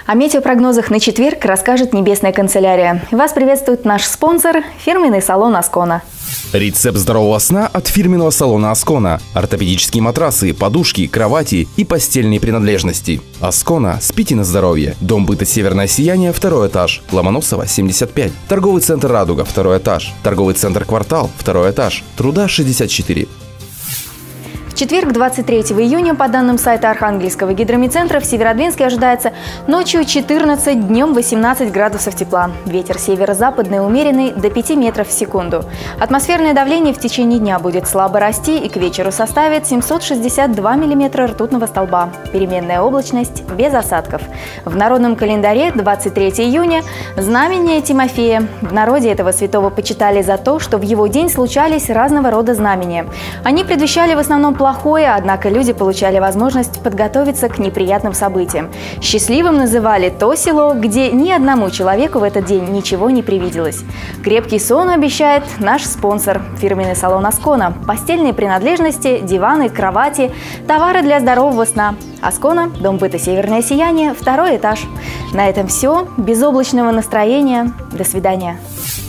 О метеопрогнозах на четверг расскажет Небесная канцелярия. Вас приветствует наш спонсор – фирменный салон «Аскона». Рецепт здорового сна от фирменного салона «Аскона». Ортопедические матрасы, подушки, кровати и постельные принадлежности. «Аскона» – спите на здоровье. Дом быта «Северное сияние», 2 этаж. Ломоносова, 75. Торговый центр «Радуга», 2 этаж. Торговый центр «Квартал», 2 этаж. Труда, 64. В четверг, 23 июня, по данным сайта Архангельского гидромедцентра, в Северодвинске ожидается ночью 14, днем 18 градусов тепла. Ветер северо-западный умеренный до 5 метров в секунду. Атмосферное давление в течение дня будет слабо расти и к вечеру составит 762 миллиметра ртутного столба. Переменная облачность без осадков. В народном календаре 23 июня – знамение Тимофея. В народе этого святого почитали за то, что в его день случались разного рода знамения. Они предвещали в основном плохое, однако люди получали возможность подготовиться к неприятным событиям. Счастливым называли то село, где ни одному человеку в этот день ничего не привиделось. Крепкий сон обещает наш спонсор – фирменный салон «Аскона». Постельные принадлежности, диваны, кровати, товары для здорового сна. «Аскона», дом быта «Северное сияние», 2 этаж. На этом все. Безоблачного настроения. До свидания.